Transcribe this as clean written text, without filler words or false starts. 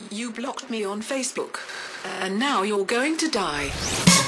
You blocked me on Facebook. And now you're going to die.